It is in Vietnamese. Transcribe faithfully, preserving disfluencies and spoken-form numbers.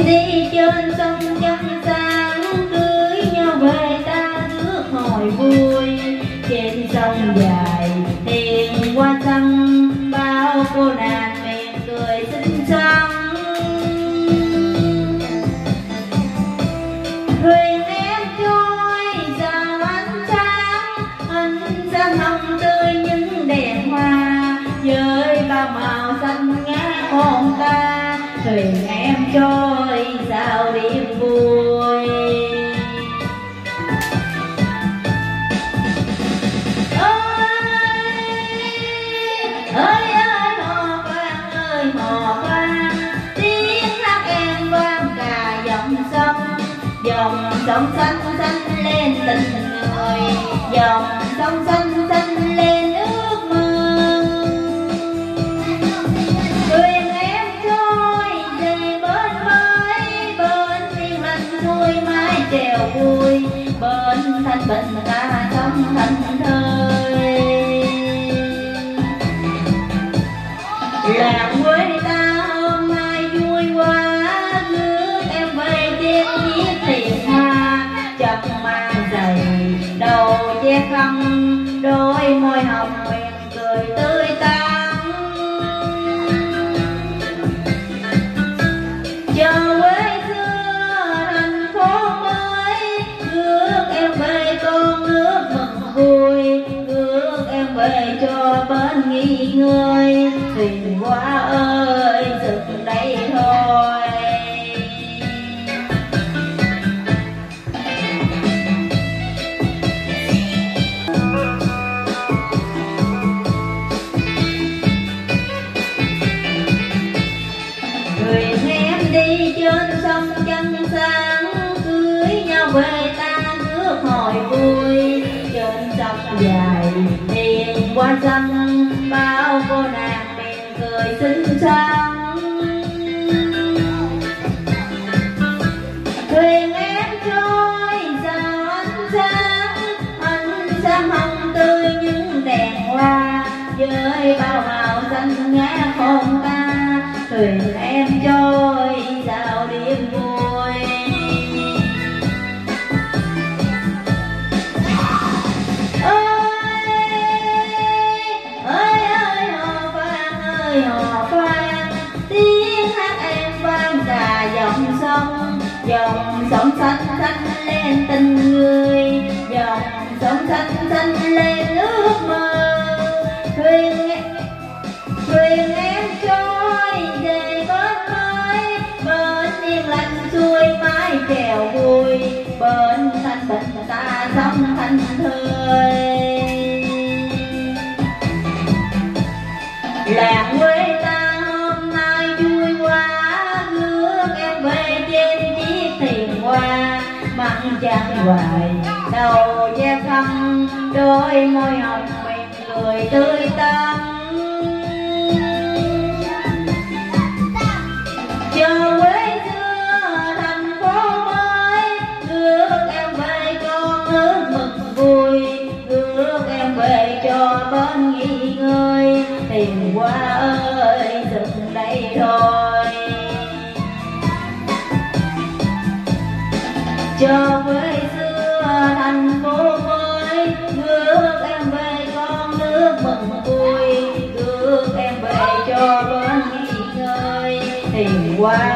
đi trên sông chân sáng cưới nhau về ta rước hồi vui. Trên sông dài tiền qua sông bao cô nàng miệng cười xinh xắn. Thuyền em trôi sao ánh sáng, ánh sáng hồng tươi những đèn hoa với bao màu xanh ngát hồn ta. Thuyền em trôi sao đêm vui. Ơi ơi hò vang ơi hò vang, tiếng hát em vang cả dòng sông. Dòng sông xanh xanh lên tình người, dòng sông xanh xanh lên ước mơ. Thuyền em trôi về bên mới, bên yên lành xuôi mái chèo vui. Bên thanh bình ta sống thành thơi. Làng quê ta hôm nay vui quá, rước em về trên chiếc thuyền hoa. Chân mang giày đầu che khăn, đôi môi hồng miệng cười tươi tắn. Chờ quê xưa thành phố mới, rước em về con nước mừng vui. Rước em về cho bên nghỉ ngơi, thuyền qua ơi dừng đây thôi. Thuyền em đi trên sông chân sáng, cưới nhau về ta rước hồi vui. Trên sông dài tiền qua sông bao cô nàng miệng cười xinh xắn. Thuyền em trôi sao ánh sáng, ánh sáng hồng tươi những đèn hoa với bao màu xanh ngát hồn ta. Thuyền em trôi sao đêm vui. Hò vang tiếng hát em vang cả dòng sông. Dòng sông xanh xanh lên tình người, dòng sông xanh xanh lên ước mơ. Thuyền thuyền em trôi về bên mới, bên yên lành xuôi mái chèo vui. Bên thanh bình ta sống thành thơi. Làng quê ta hôm nay vui quá, rước em về trên chiếc thuyền hoa. Mặt trăng hoài đầu che khăn, đôi môi hồng miệng cười tươi tắn. Chờ quê xưa thành phố mới, rước em về con nước mừng vui. Rước em về cho bên nghỉ ngơi, thuyền qua ơi dừng đây thôi. Cho quê xưa thành phố mới, rước em về con nước mừng vui. Rước em về cho bên nghỉ ngơi, thuyền qua